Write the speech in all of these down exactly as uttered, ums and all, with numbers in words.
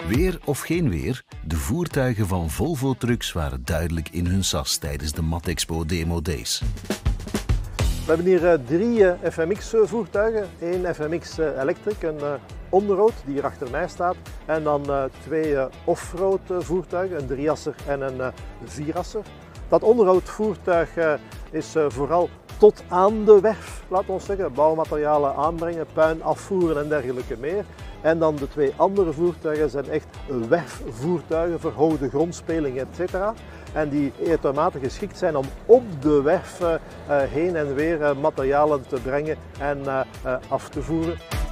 Weer of geen weer, de voertuigen van Volvo Trucks waren duidelijk in hun sas tijdens de Matexpo Demo Days. We hebben hier drie F M X-voertuigen. Eén F M X Electric, een onroad die hier achter mij staat. En dan twee offroad voertuigen, een driasser en een vierasser. Dat onroad voertuig is vooral tot aan de werf, laten we zeggen, bouwmaterialen aanbrengen, puin afvoeren en dergelijke meer. En dan de twee andere voertuigen zijn echt werfvoertuigen, verhoogde grondspeling et cetera. En die uitermate geschikt zijn om op de werf uh, heen en weer uh, materialen te brengen en uh, uh, af te voeren.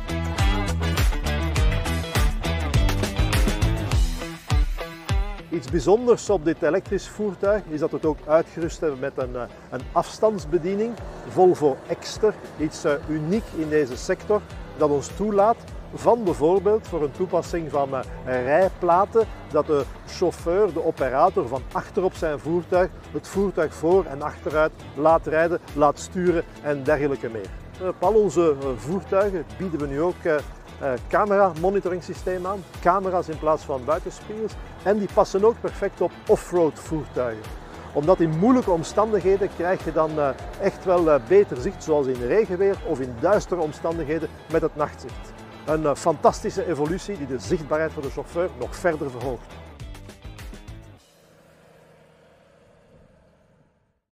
Iets bijzonders op dit elektrisch voertuig is dat we het ook uitgerust hebben met een, een afstandsbediening, Volvo Exter. Iets uh, uniek in deze sector dat ons toelaat van bijvoorbeeld voor een toepassing van uh, rijplaten, dat de chauffeur, de operator van achter op zijn voertuig het voertuig voor en achteruit laat rijden, laat sturen en dergelijke meer. Op al onze uh, voertuigen bieden we nu ook uh, Uh, camera monitoring systeem aan, camera's in plaats van buitenspiegels, en die passen ook perfect op offroad voertuigen. Omdat in moeilijke omstandigheden krijg je dan uh, echt wel uh, beter zicht, zoals in regenweer of in duistere omstandigheden met het nachtzicht. Een uh, fantastische evolutie die de zichtbaarheid voor de chauffeur nog verder verhoogt.